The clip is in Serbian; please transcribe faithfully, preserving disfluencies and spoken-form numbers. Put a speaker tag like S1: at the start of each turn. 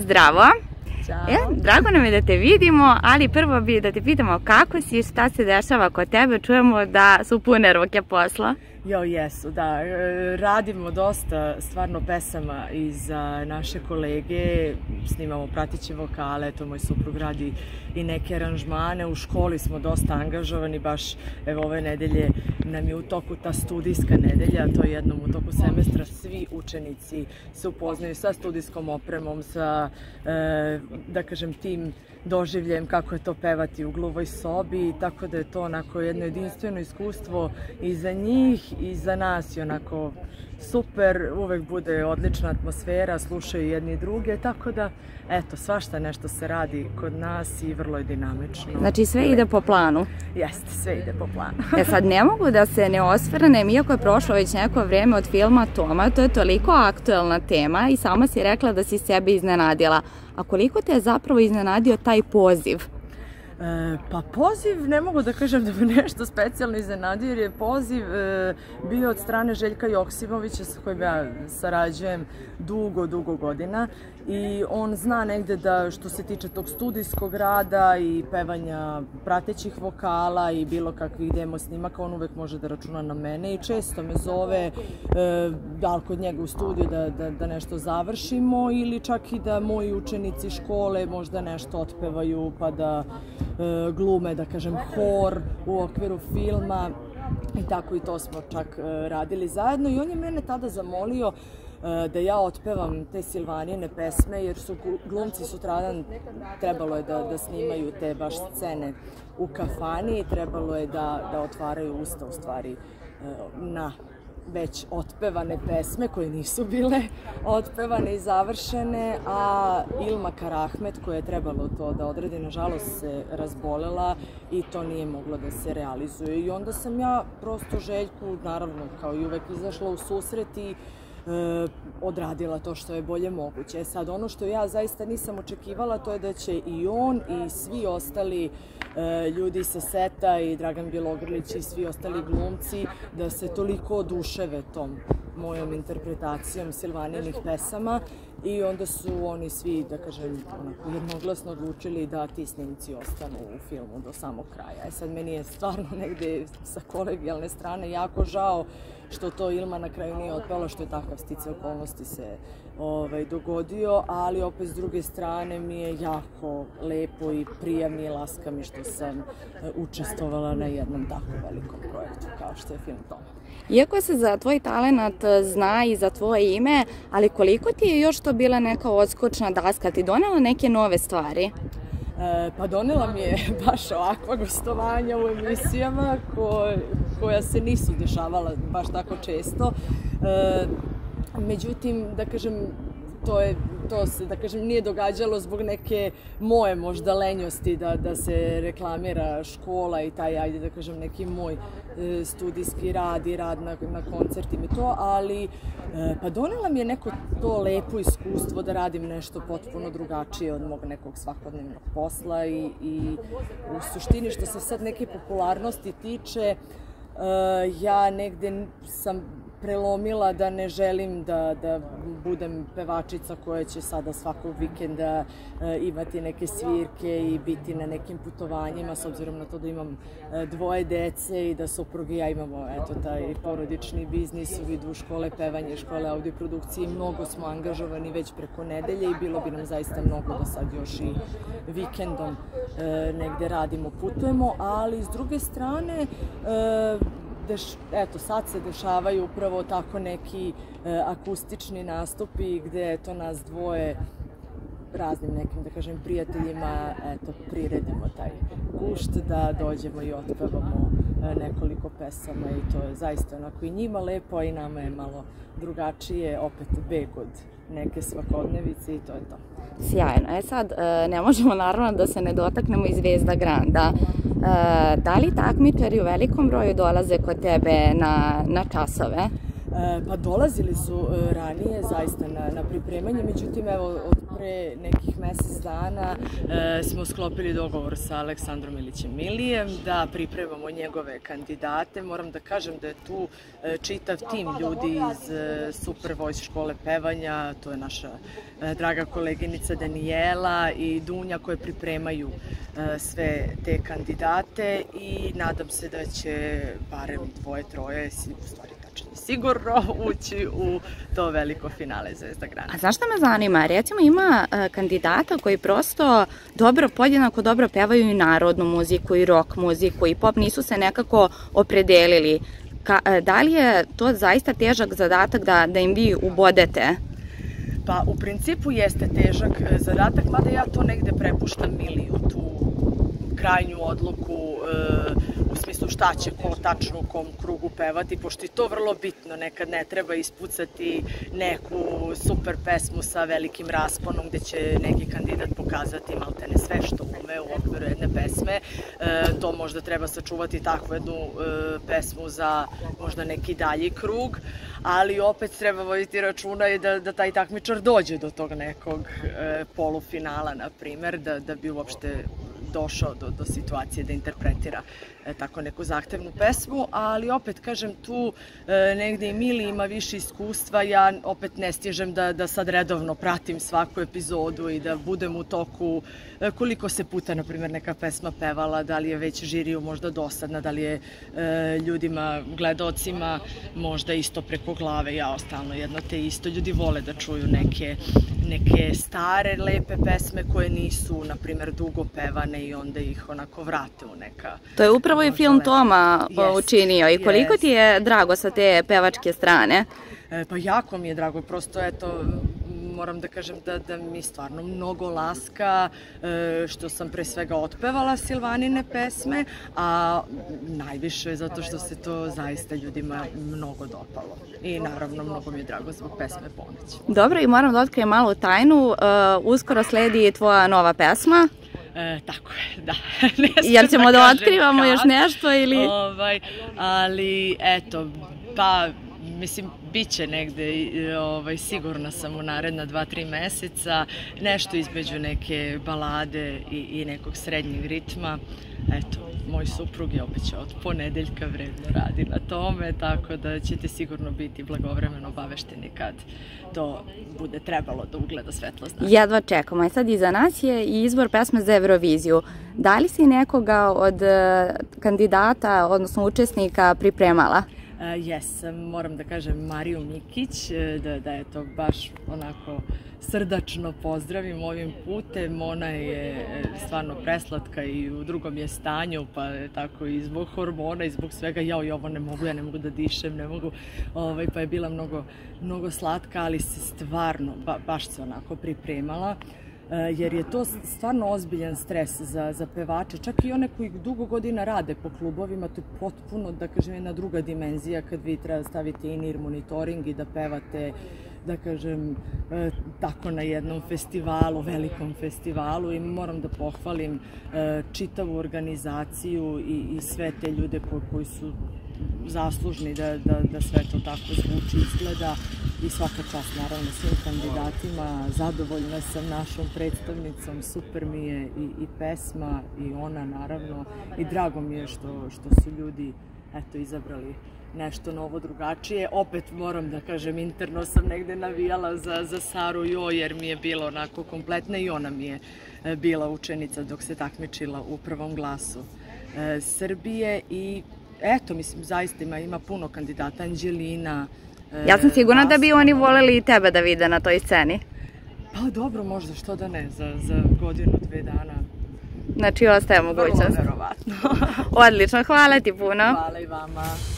S1: Zdravo!
S2: Ćao!
S1: E, drago nam je da te vidimo, ali prvo bi da te pitamo kako si, šta se dešava kod tebe, čujemo da su pune ruke posla.
S2: Jo, jesu, da. Radimo dosta stvarno pesama i za naše kolege, snimamo prateće vokale, to moj suprug radi i neke aranžmane, u školi smo dosta angažovani, baš evo ove nedelje nam je u toku ta studijska nedelja, to je jednom u toku semestra, svi učenici se upoznaju sa studijskom opremom, sa, da kažem, tim doživljem kako je to pevati u gluvoj sobi, tako da je to onako jedno jedinstveno iskustvo i za njih i za nas je onako super, uvek bude odlična atmosfera, slušaju jedni druge, tako da, eto, svašta nešto se radi kod nas i vrlo je dinamično.
S1: Znači sve ide po planu?
S2: Jeste, sve ide po planu.
S1: E sad, ne mogu da se ne osvrnem, iako je prošlo već neko vreme od filma Toma, to je toliko aktuelna tema i sama si rekla da si sebe iznenadila. A koliko te je zapravo iznenadio taj poziv?
S2: E, pa poziv, ne mogu da kažem da me nešto specijalno iznenadio, jer je poziv e, bio od strane Željka Joksimovića sa kojim ja sarađujem dugo, dugo godina i on zna negde da što se tiče tog studijskog rada i pevanja pratećih vokala i bilo kakvih demo snimaka, on uvek može da računa na mene i često me zove e, da li kod njega u studiju da, da, da nešto završimo ili čak i da moji učenici škole možda nešto otpevaju pa da e, glume, da kažem, hor u okviru filma i tako i to smo čak e, radili zajedno i on je mene tada zamolio da ja otpevam te Silvanine pesme, jer su glumci sutradan trebalo je da, da snimaju te baš scene u kafani i trebalo je da, da otvaraju usta u stvari na već otpevane pesme koje nisu bile otpevane i završene, a Ilma Karahmet koja je trebalo to da odradi, nažalost se razbolela i to nije moglo da se realizuje. I onda sam ja prosto Željku, naravno kao i uvek, izašla u susret i E, odradila to što je bolje moguće. Sad, ono što ja zaista nisam očekivala, to je da će i on i svi ostali e, ljudi sa seta i Dragan Bjelogrlić i svi ostali glumci da se toliko oduševe tom mojom interpretacijom Silvaninih pesama i onda su oni svi, da kažem, onako jednoglasno odlučili da ti snimci ostanu u filmu do samog kraja. E sad, meni je stvarno negde sa kolegijalne strane jako žao što to Ilma na kraju nije otpela, što je takav sticaj okolnosti se ovaj, dogodio, ali opet s druge strane mi je jako lepo i prija mi i laska mi što sam učestvovala na jednom tako velikom projektu kao što je film Toma.
S1: Iako se za tvoj talenat zna i za tvoje ime, ali koliko ti je još to bila neka odskočna daska? Ti donela neke nove stvari?
S2: E, pa donela mi je baš ovakva gostovanja u emisijama koje, koja se nisu dešavala baš tako često. E, međutim, da kažem, to je to se, da kažem, nije događalo zbog neke moje možda lenjosti da, da se reklamira škola i taj, ajde da kažem, neki moj e, studijski rad i rad na, na koncertima i to, ali e, pa donela mi je neko to lepo iskustvo da radim nešto potpuno drugačije od mog nekog svakodnevnog posla i, i u suštini što se sad neke popularnosti tiče, e, ja negde sam prelomila da ne želim da, da budem pevačica koja će sada svakog vikenda e, imati neke svirke i biti na nekim putovanjima, s obzirom na to da imam e, dvoje dece i da suprug i ja imamo eto, taj porodični biznis u vidu škole pevanje, škole audioprodukcije. Mnogo smo angažovani već preko nedelje i bilo bi nam zaista mnogo da sad još i vikendom e, negde radimo, putujemo, ali s druge strane e, Deš, eto, sad se dešavaju upravo tako neki e, akustični nastupi gde eto nas dvoje raznim nekim, da kažem, prijateljima eto, priredimo taj gušt da dođemo i otpevamo e, nekoliko pesama i to je zaista onako i njima lepo, a i nama je malo drugačije, opet beg od neke svakodnevice i to je to.
S1: Sjajno. E sad, ne možemo naravno da se ne dotaknemo i Zvezda Granda. Da li takmičari u velikom broju dolaze kod tebe na, na časove?
S2: Pa dolazili su ranije zaista na, na pripremanje, međutim evo od pre pre nekih mesec dana e, smo sklopili dogovor sa Aleksandrom Ilićem Milijem da pripremamo njegove kandidate. Moram da kažem da je tu e, čitav tim ljudi iz e, Super Voice škole pevanja, to je naša e, draga koleginica Danijela i Dunja koje pripremaju e, sve te kandidate i nadam se da će barem dvoje, troje, u stvari tačnije sigurno, ući u to veliko finale Zvezda Grana.
S1: A zašto me zanima? Recimo ima uh, kandidata koji prosto dobro, podjednako dobro pevaju i narodnu muziku i rock muziku i pop, nisu se nekako opredelili. Ka, uh, da li je to zaista težak zadatak da, da im vi ubodete?
S2: Pa u principu jeste težak zadatak, mada ja to negde prepuštam Miliju, tu krajnju odluku e, u smislu šta će ko tačno u kom krugu pevati, pošto je to vrlo bitno, nekad ne treba ispucati neku super pesmu sa velikim rasponom gde će neki kandidat pokazati maltene sve što ume u okviru jedne pesme. E, to možda treba sačuvati takvu jednu e, pesmu za možda neki dalji krug, ali opet treba voditi računa i da, da taj takmičar dođe do tog nekog e, polufinala, na primer, da, da bi uopšte došao do, do situacije da interpretira e, tako neku zahtevnu pesmu, ali opet kažem tu e, negde i Mili ima više iskustva, ja opet ne stižem da, da sad redovno pratim svaku epizodu i da budem u toku e, koliko se puta, na primjer, neka pesma pevala, da li je već žiriju možda dosadna, da li je e, ljudima, gledaocima možda isto preko glave, ja stalno jedno te isto, ljudi vole da čuju neke, neke stare, lepe pesme koje nisu, na primjer, dugo pevane i onda ih onako vrate u neka...
S1: To je upravo i film Toma yes, učinio i koliko yes. ti je drago sa te pevačke strane?
S2: E, pa jako mi je drago, prosto eto, moram da kažem da, da mi stvarno mnogo laska e, što sam pre svega otpevala Silvanine pesme, a najviše zato što se to zaista ljudima mnogo dopalo. I naravno mnogo mi je drago zbog pesme Ponoć.
S1: Dobro, i moram da otkrijem malu tajnu, uh, uskoro sledi tvoja nova pesma.
S2: E, tako je, da.
S1: Jel ćemo da, da otkrivamo kad, još nešto ili...
S2: Ovaj, ali eto, pa mislim, bit će negde, ovaj, sigurna sam u naredna dva, tri meseca, nešto između neke balade i, i nekog srednjeg ritma. Eto, moj suprug je obećao od ponedeljka vredno radi na tome, tako da ćete sigurno biti blagovremeno obavešteni kad to bude trebalo da ugleda svetlost dana.
S1: Jedva čekamo. A sad iza nas je i izbor pesme za Euroviziju. Da li si nekoga od kandidata, odnosno učesnika, pripremala?
S2: Uh, jes, moram da kažem Mariju Mikić, da, da je to baš onako srdačno pozdravim ovim putem. Ona je stvarno preslatka i u drugom je stanju, pa je tako i zbog hormona i zbog svega, jao i ovo ne mogu, ja ne mogu da dišem, ne mogu, ovaj, pa je bila mnogo, mnogo slatka, ali se stvarno, ba, baš se onako pripremala. Jer je to stvarno ozbiljan stres za, za pevače, čak i one koji dugo godina rade po klubovima, to je potpuno, da kažem, jedna druga dimenzija kad vi treba staviti in-ear monitoring i da pevate, da kažem, e, tako na jednom festivalu, velikom festivalu, i moram da pohvalim e, čitavu organizaciju i, i sve te ljude ko, koji su zaslužni da, da, da sve to tako zvuči, izgleda, i svaka čast naravno svim kandidatima. Zadovoljna sam našom predstavnicom, super mi je i, i pesma i ona naravno, i drago mi je što, što su ljudi eto izabrali nešto novo, drugačije. Opet moram da kažem, interno sam negde navijala za, za Saru Jo, jer mi je bila onako kompletna i ona mi je bila učenica dok se takmičila u prvom glasu e, Srbije, i eto, mislim, zaista ima, ima puno kandidata, Anđelina. E,
S1: ja sam sigurna Vasna, da bi oni voleli i tebe da vide na toj sceni.
S2: Pa dobro, možda, što da ne, za, za godinu, dve dana.
S1: Znači, ostaje mogućnost.
S2: Vrlo verovatno.
S1: Odlično, hvala ti puno.
S2: Hvala i vama.